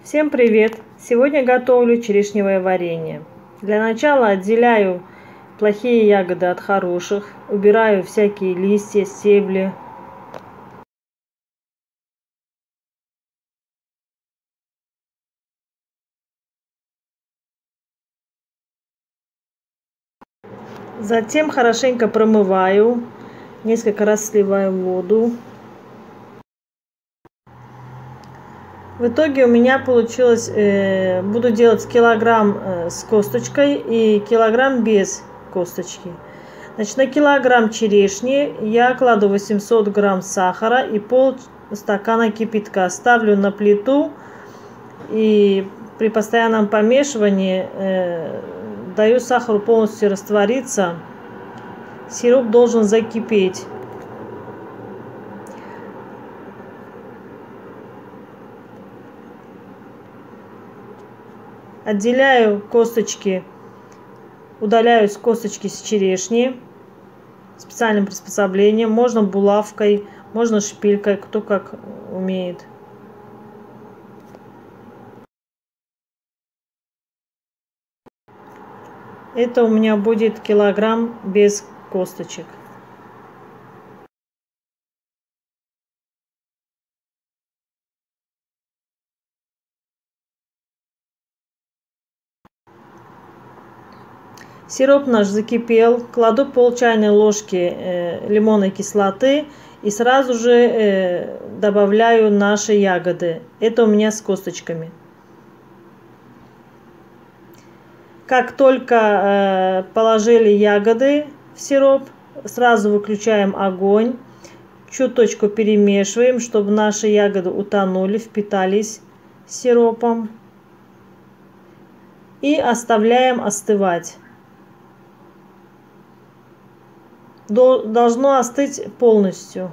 Всем привет! Сегодня готовлю черешневое варенье. Для начала отделяю плохие ягоды от хороших, убираю всякие листья, стебли. Затем хорошенько промываю, несколько раз сливаю воду. В итоге у меня получилось, буду делать килограмм с косточкой и килограмм без косточки. Значит, на килограмм черешни я кладу 800 грамм сахара и полстакана кипятка. Ставлю на плиту и при постоянном помешивании даю сахару полностью раствориться. Сироп должен закипеть. Отделяю косточки, удаляю косточки с черешни специальным приспособлением. Можно булавкой, можно шпилькой, кто как умеет. Это у меня будет килограмм без косточек. Сироп наш закипел, кладу пол чайной ложки лимонной кислоты и сразу же добавляю наши ягоды. Это у меня с косточками. Как только положили ягоды в сироп, сразу выключаем огонь, чуточку перемешиваем, чтобы наши ягоды утонули, впитались сиропом. И оставляем остывать. Должно остыть полностью.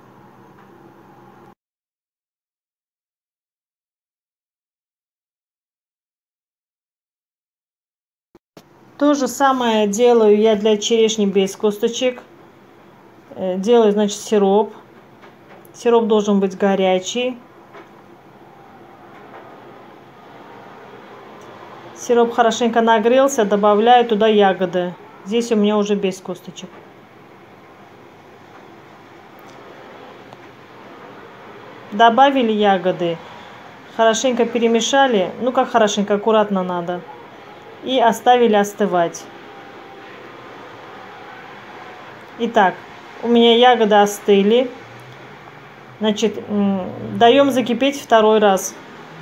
То же самое делаю я для черешни без косточек. Делаю, значит, сироп. Сироп должен быть горячий. Сироп хорошенько нагрелся, добавляю туда ягоды. Здесь у меня уже без косточек. Добавили ягоды, хорошенько перемешали, ну как хорошенько, аккуратно надо. И оставили остывать. Итак, у меня ягоды остыли. Значит, даем закипеть второй раз.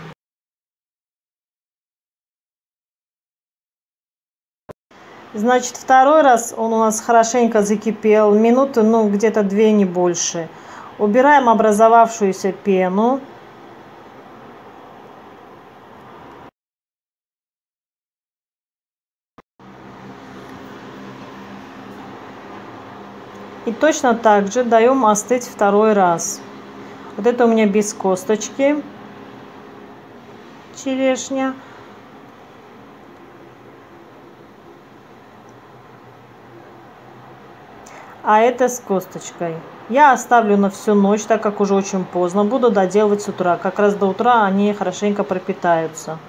Значит, второй раз он у нас хорошенько закипел, минуты, ну где-то 2, не больше. Убираем образовавшуюся пену. И точно так же даем остыть второй раз. Вот это у меня без косточки черешня. А это с косточкой. Я оставлю на всю ночь, так как уже очень поздно. Буду доделывать с утра. Как раз до утра они хорошенько пропитаются.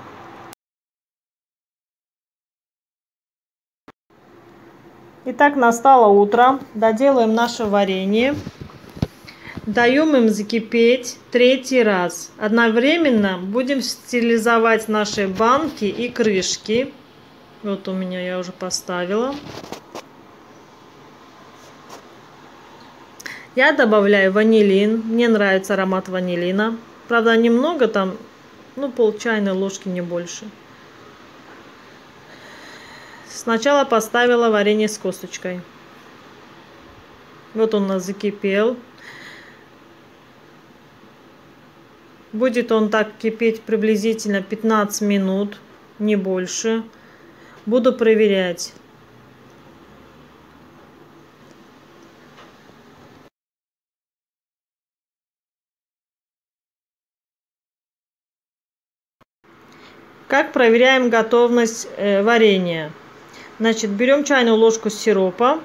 Итак, настало утро. Доделаем наше варенье. Даем им закипеть 3-й раз. Одновременно будем стерилизовать наши банки и крышки. Вот у меня я уже поставила. Я добавляю ванилин. Мне нравится аромат ванилина. Правда, немного там, ну, пол чайной ложки, не больше. Сначала поставила варенье с косточкой. Вот он у нас закипел. Будет он так кипеть приблизительно 15 минут, не больше. Буду проверять. Как проверяем готовность варенья? Значит, берем чайную ложку сиропа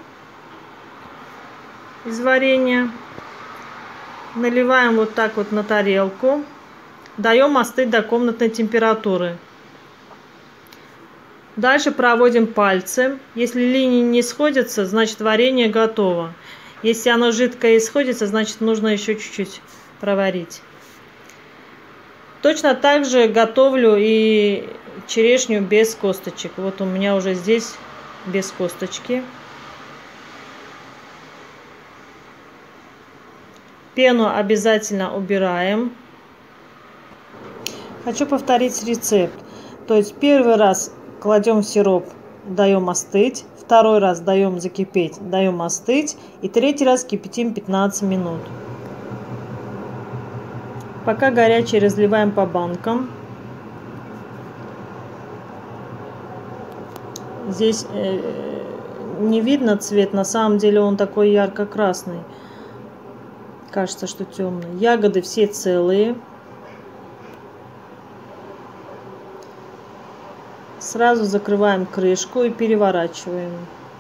из варенья, наливаем вот так вот на тарелку, Даем остыть до комнатной температуры. Дальше проводим пальцем. Если линии не сходятся, значит варенье готово. Если оно жидкое и сходится, значит нужно еще чуть-чуть проварить. Точно так же готовлю и черешню без косточек. Вот у меня уже здесь без косточки. Пену обязательно убираем. Хочу повторить рецепт. То есть первый раз кладем сироп, даем остыть. Второй раз даем закипеть, даем остыть. И третий раз кипятим 15 минут. Пока горячее разливаем по банкам. Здесь не видно цвет, на самом деле он такой ярко-красный. Кажется, что темный. Ягоды все целые. Сразу закрываем крышку и переворачиваем.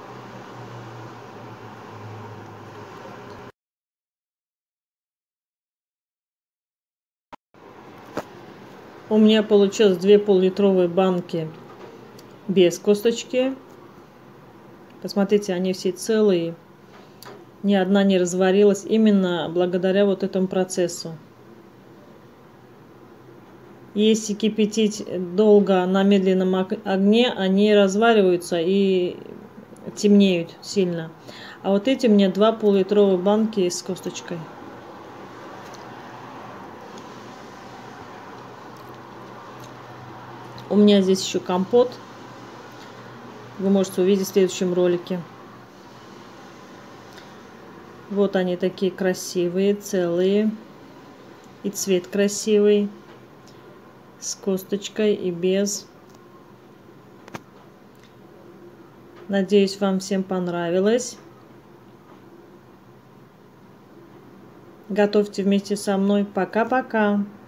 У меня получилось 2 пол-литровые банки без косточки. Посмотрите, они все целые. Ни одна не разварилась именно благодаря вот этому процессу. Если кипятить долго на медленном огне, они развариваются и темнеют сильно. А вот эти у меня 2 пол-литровые банки с косточкой. У меня здесь еще компот. Вы можете увидеть в следующем ролике. Вот они такие красивые, целые. И цвет красивый. С косточкой и без. Надеюсь, вам всем понравилось. Готовьте вместе со мной. Пока-пока.